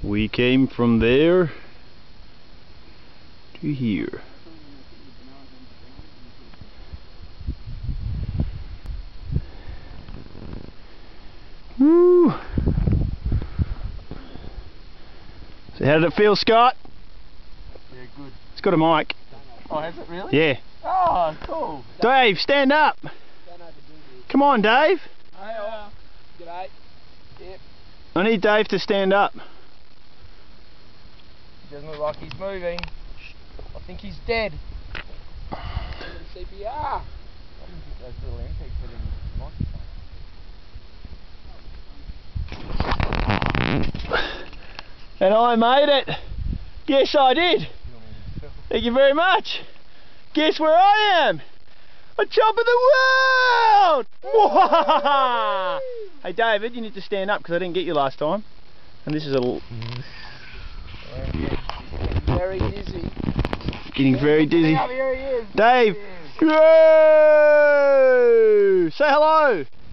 We came from there to here. Woo! So how did it feel, Scott? Yeah, good. It's got a mic. Oh, has it really? Yeah. Oh, cool. Dave, stand up. Come on, Dave. Hey, g'day. Yep. I need Dave to stand up. Doesn't look like he's moving. I think he's dead. CPR. I didn't think those little MPEGs fit in the microphone. And I made it. Yes, I did. Thank you very much. Guess where I am? On top of the world! Hey David, you need to stand up because I didn't get you last time. And this is a little... Very dizzy. Getting very dizzy. Here he is. Dave! Whoa! Say hello!